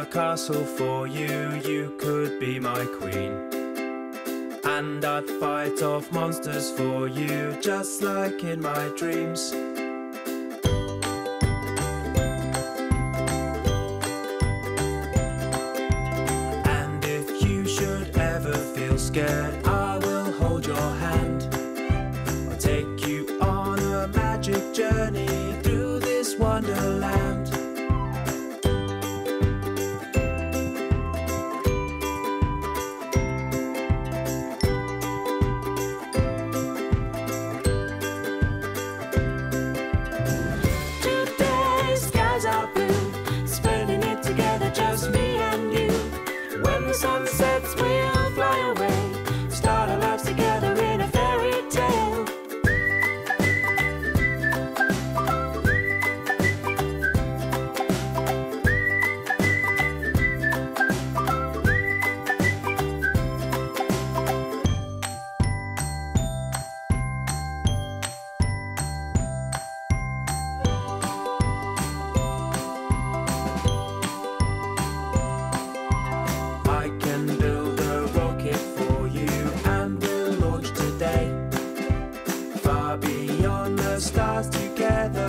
castle for you, you could be my queen. And I'd fight off monsters for you, just like in my dreams. And if you should ever feel scared, I will hold your hand. I'll take you on a magic journey through this wonderland. Just me and you. When the sun sets, we'll fly away, start our lives together in a fairy tale. Beyond the stars together.